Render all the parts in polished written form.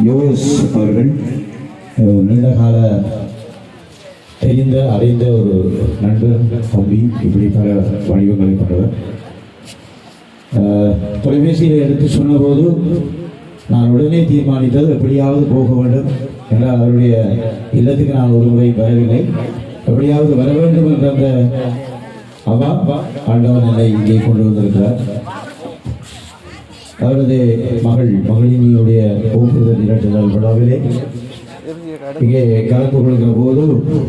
யோகேஷ் அவர்கள் நீண்ட கால அறிந்த ஒரு நண்பர், தம்பி, இப்படி பல வடிவங்களை கொண்டவர். தொலைபேசியில் எடுத்து சொன்னபோது நான் உடனே தீர்மானித்தது எப்படியாவது போக வேண்டும் என்றால் அவருடைய இல்லத்துக்கு நான் ஒரு முறை வரவில்லை. எப்படியாவது வர வேண்டும் என்ற அந்த ஆண்டவன் என்னை இங்கே கொண்டு வந்திருக்கிறார். அவரது மகளினுடைய ஒப்புதல் இரட்டுதல் விழாவிலே இங்கே கலந்து கொள்கிற போது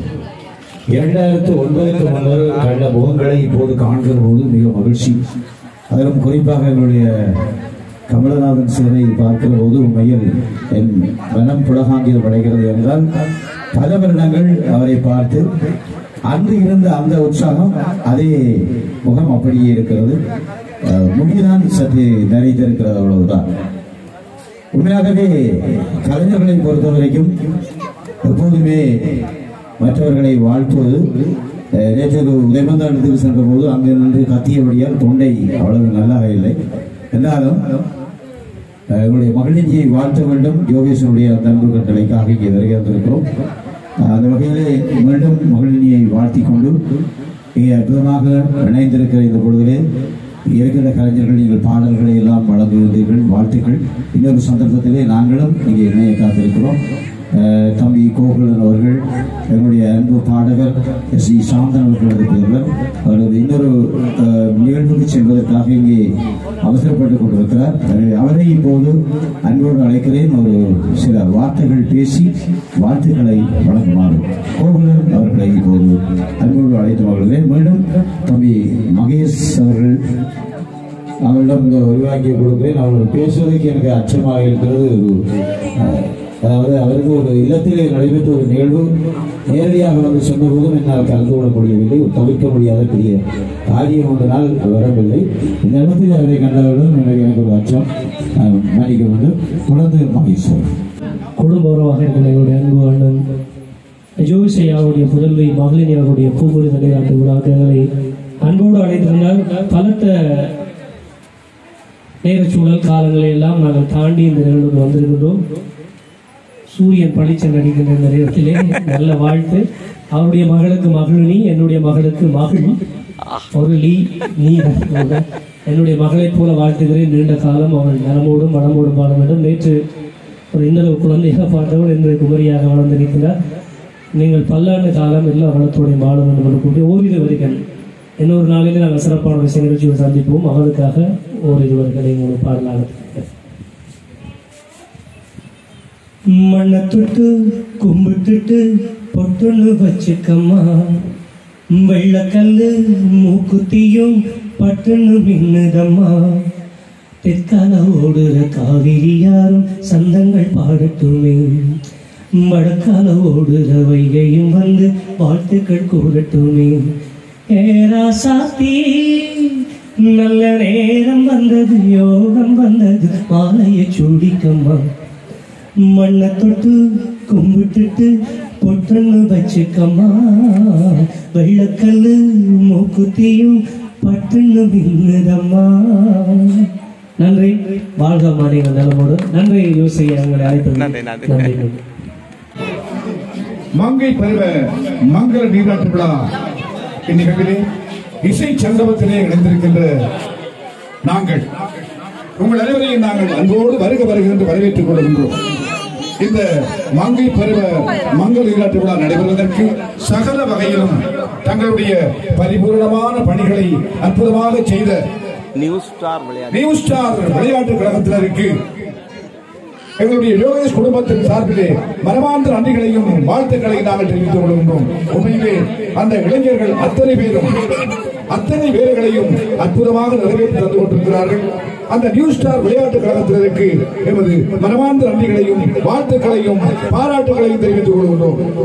2009க்கு முன்னர் கண்ட முகங்களை இப்போது காண்கிற போது மிக மகிழ்ச்சி. அதிலும் குறிப்பாக எங்களுடைய கமலநாதன் சிலை பார்க்கிற போது உண்மையில் என் மனம் புலகாங்கியம் அடைகிறது என்றால் பல வருடங்கள் அவரை பார்த்து அன்று இருந்த அந்த உற்சாகம் அதே முகம் அப்படியே இருக்கிறது. முடிதான் சற்று நிறைந்திருக்கிறது, அவ்வளவுதான். உண்மையாகவே கலைஞர்களை பொறுத்த வரைக்கும் எப்போதுமே மற்றவர்களை வாழ்த்துவது. நேற்று உதயமந்தாண்டத்துக்கு சென்ற போது அங்கு நின்று கத்தியபடியால் தொண்டை அவ்வளவு நல்லாக இல்லை. என்றாலும் எங்களுடைய மகளிரியை வாழ்த்த வேண்டும். யோகேஸ்வருடைய அந்த அன்பு கட்டளைக்காக இங்கே வருகிறோம். அந்த வகையிலே மீண்டும் மகளிரியை வாழ்த்தி கொண்டு இங்கே அற்புதமாக இணைந்திருக்கிற இந்த பொழுதிலே இருக்கிற கலைஞர்கள் நீங்கள் பாடல்களை எல்லாம் வழங்குகிறீர்கள், வாழ்த்துக்கள். இன்னொரு சந்தர்ப்பத்திலே நாங்களும் இங்கே இணைய காத்திருக்கிறோம். தம்பி கோகுலன் அவர்கள், எங்களுடைய அன்பு பாடகர் எஸ் சி சாந்தன் அவர்கள் இருக்கிறார்கள். அவர்கள் இன்னொரு நிகழ்வுக்கு செல்வதற்காக இங்கே அவசரப்பட்டுக் கொண்டிருக்கிறார். அவரை இப்போது அன்போடு அழைக்கிறேன். ஒரு சில வார்த்தைகள் பேசி வாழ்த்துக்களை வழங்குமாறு கோகுலன் அவர்களை இப்போது அன்போடு அழைத்து வருகிறேன். மீண்டும் தம்பி மகேஷ் அவரிடம் உருவாக்கி கொடுக்கிறேன். அவர்கள் பேசுவதற்கு எனக்கு அச்சமாக இருக்கிறது. அதாவது அவருக்கு ஒரு இல்லத்திலே நடைபெற்ற ஒரு நிகழ்வு நேரடியாக வந்து சொன்னபோதும் என்னால் கலந்து கொள்ள முடியவில்லை. தவிர்க்க முடியாத பெரிய காரியம் ஒன்றினால் வரவில்லை. இந்த இடத்தில் அவரை கண்டவர்களும் எனக்கு ஒரு அச்சம், மன்னிக்க வேண்டும். தொடர்ந்து மகேஸ்வர் குடும்ப உறவாக இருக்கிற எங்களுடைய அன்பு அண்ணன் ஜோவிசையாவுடைய புதல்வி மகளினியாவுடைய பூபொழி தலைநாட்டு விழாக்களை அன்போடு அழைத்திருந்தால் பலத்த நேரச்சூழல் காலங்களை எல்லாம் நாங்கள் தாண்டி இந்த நிகழ்வுக்கு வந்திருக்கின்றோம். சூரியன் பளிச்சன் அடிக்கின்ற இந்த நேரத்திலே நல்ல வாழ்த்து. அவருடைய மகளுக்கு மகளினி, என்னுடைய மகளுக்கு மகள் ஒரு நீ என்னுடைய மகளைப் போல வாழ்த்துகிறேன். நீண்ட காலம் அவள் நலமோடும் மனமோடும் வாழ வேண்டும். நேற்று ஒரு இன்னொரு குழந்தையாக பார்த்தவள் இன்று குமரியாக வளர்ந்திருக்கிறார். நீங்கள் பல்லாண்டு காலம் எல்லா வளத்தோடையும் வாழ வேண்டும் என்று கூடிய ஓரிரு வரிகள் இன்னொரு நாளிலே நாங்கள் சிறப்பான விஷய நிகழ்ச்சியை சந்திப்போம். அவளுக்காக ஓரிரு வரிகளை உங்களுக்கு பாடலாக மண்ணை தொட்டு கும்பிட்டுட்டு பொட்டுன்னு வச்சுக்கம்மா, வெள்ளக்கல்லு மூக்குத்தியும் பட்டுன்னு மின்னுதம்மா, தெற்கால ஓடுற காவிரி யாரும் சந்தங்கள் பாடட்டுமே, வடக்கால ஓடுற வைகையும் வந்து வாழ்த்துக்கள் கூறட்டுமே. ஏராசாத்தி நல்ல நேரம் வந்தது, யோகம் வந்தது, மாலையை சூடிக்கம்மா, மண்ணை தொட்டு கும்பிட்டுட்டு பொட்டுன்னு வச்சுக்கம்மா, வெள்ளக்கல்லு மூக்குத்தியும் பட்டுன்னு மின்னுதம்மா. நன்றி. வாழ்க மாநில நலமோடு. நன்றி யோசிக்க எங்களை அழைப்பது. நன்றி. மங்கை பருவ மங்கள நீராட்டு விழா இந்நிகழ்விலே இசை சங்கமத்திலே இணைந்திருக்கின்ற நாங்கள் உங்கள் அனைவரையும் நாங்கள் அன்போடு வருக என்று வரவேற்றுக் கொள்கின்றோம். இந்த மங்கை பருவ மங்கள நீராட்டு விழா நடைபெறுவதற்கு சகல வகையிலும் தங்களுடைய பரிபூர்ணமான பணிகளை அற்புதமாக செய்த நியூ ஸ்டார் விளையாட்டு கழகத்தினருக்கு எங்களுடைய யோகேஷ் குடும்பத்தின் சார்பிலே மனமார்ந்த நன்றிகளையும் வாழ்த்துக்களையும் நாங்கள் தெரிவித்துக் கொள்கின்றோம். உண்மையிலே அந்த இளைஞர்கள் அத்தனை பேர்களையும் அற்புதமாக நிறைவேற்றி தந்து கொண்டிருக்கிறார்கள். அந்த நியூ ஸ்டார் விளையாட்டு கழகத்தினருக்கு எமது மனமார்ந்த நன்றிகளையும் வாழ்த்துக்களையும் பாராட்டுகளையும் தெரிவித்துக் கொள்கின்றோம்.